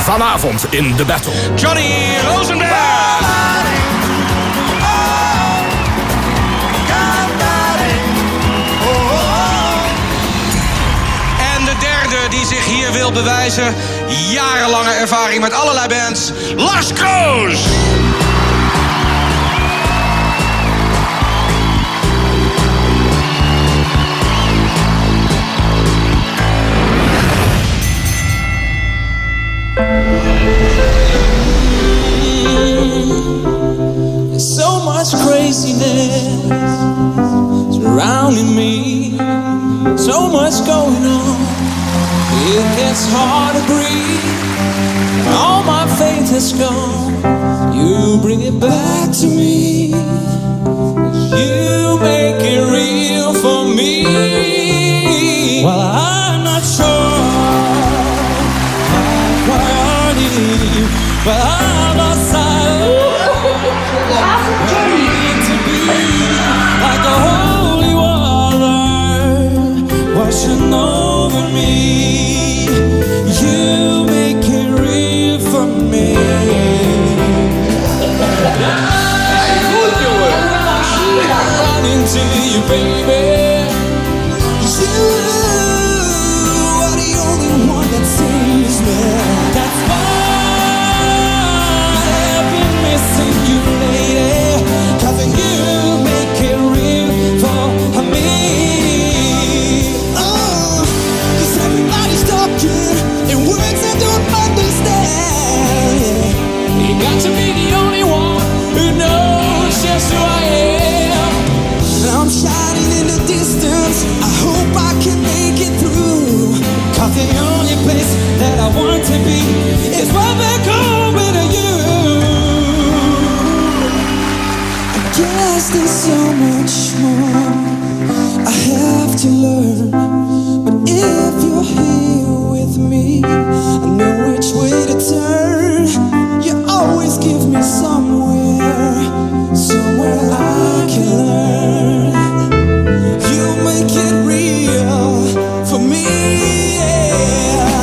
Vanavond in The Battle. Johnny Rosenberg. En de derde die zich hier wil bewijzen. Jarenlange ervaring met allerlei bands. Lars Kroos. There's so much craziness surrounding me, so much going on. It gets hard to breathe. All my faith has gone. You bring it back to me. You make it real for me. Well, I'm not sure my priority, but I'm lost sight of to be like a holy water washing over me. You make it real for me. Run into you, baby. You are the only one that saves me. That's why I've been missing you lately. 'Cause you make it real for me. 'Cause everybody's talking in words I don't understand. You got to be the only one who knows just who I am. I'm shining in the distance. I hope I can make it through. 'Cause the only place that I want to be is right back home with you. I guess there's so much more I have to learn. But if you're here with me, I know which way to turn. You always give me somewhere I can learn. You make it real for me. Yeah.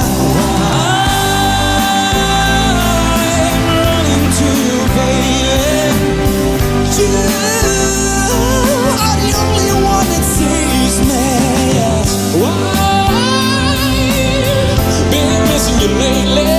I'm running to you, baby. You are the only one that saves me. Why been missing you lately?